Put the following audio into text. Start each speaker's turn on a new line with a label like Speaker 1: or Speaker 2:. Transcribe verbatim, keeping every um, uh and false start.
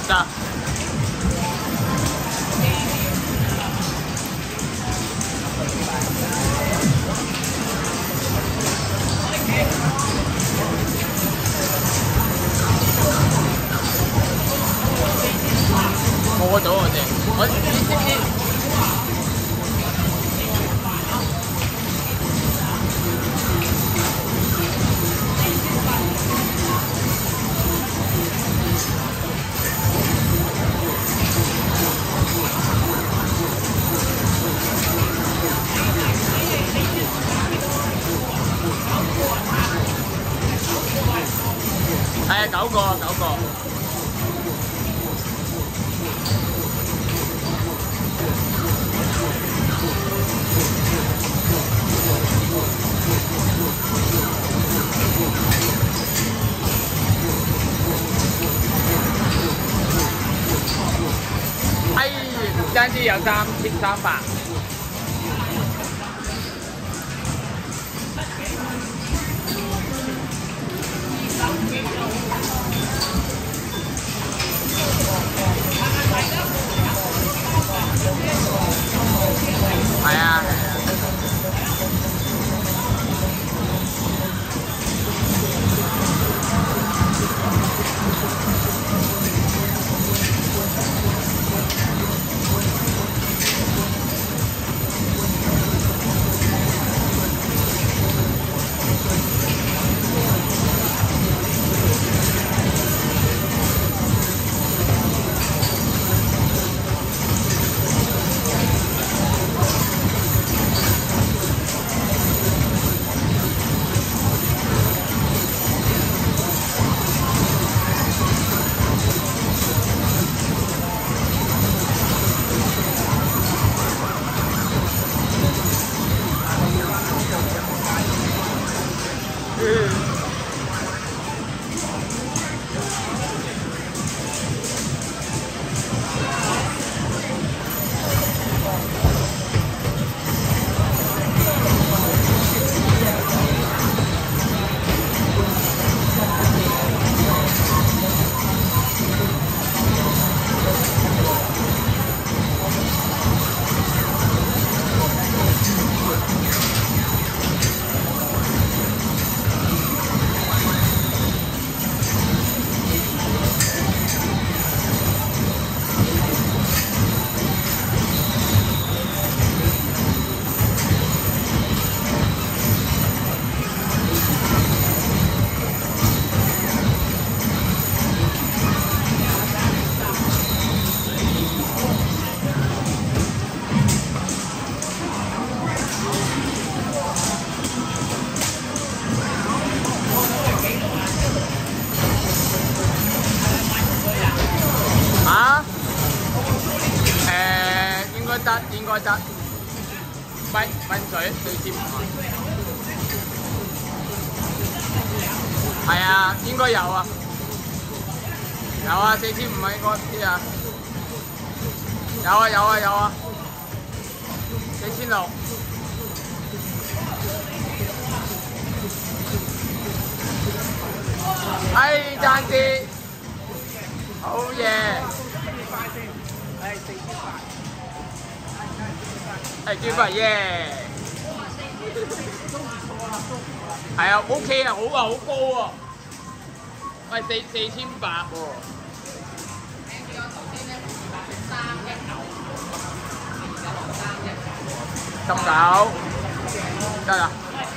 Speaker 1: 得。過咗我哋，我知知知。係啊，九個九個。哎，單支有三千三百。係啊，係啊。得應該得，溫溫水四千五啊，係啊，應該有啊，有啊，四千五啊應該知啊，有啊有啊有啊，四千六，哎爭啲，好嘢。係豬肺耶！係啊 ，OK 啊，好啊，好高喎！喂，四四千八喎。十九，得啦。